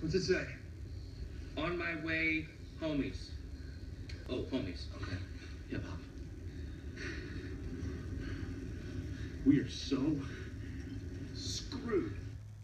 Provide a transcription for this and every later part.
What's it say? On my way, homies. Oh, homies. Okay. Hip hop. We are so screwed.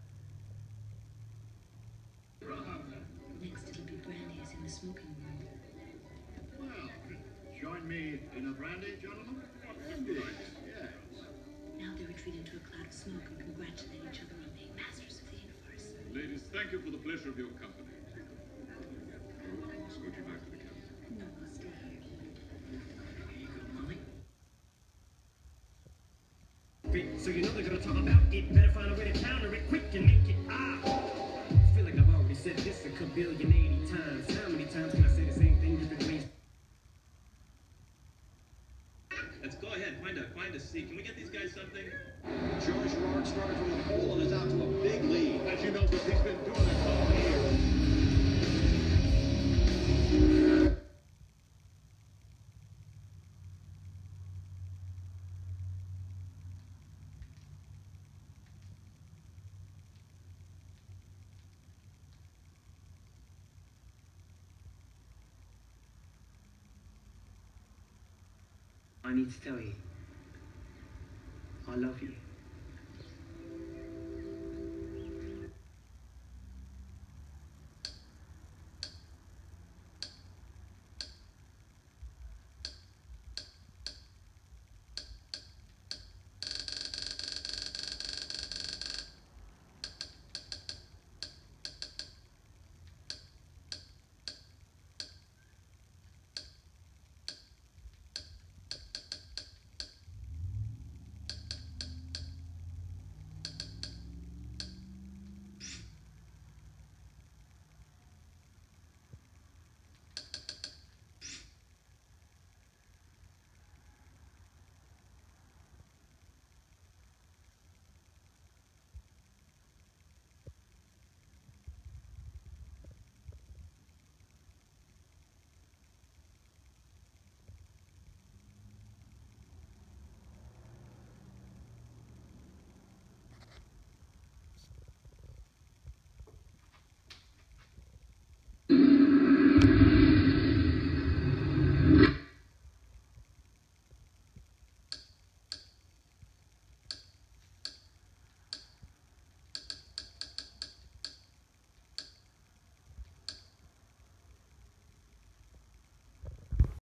Next it'll be Brandy's in the smoking room. Well, join me in a brandy, gentlemen? Good idea, yes. Now they retreat into a cloud of smoke and congratulate each other on being masters of the universe. Ladies, thank you for the pleasure of your company. I'll escort you back to the cabin. No, I'll stay here. Here you go, Molly. So you know they're gonna talk about it. Better find a way to counter it quick and make it feel like I've already said this a kabillion 80 times. How many times can I say the same thing different ways? Let's go ahead, find a seat. Can we get these guys something? George Gerard started from the pole and is out to a big lead. As you know, he's been doing it all year. I need to tell you, I love you.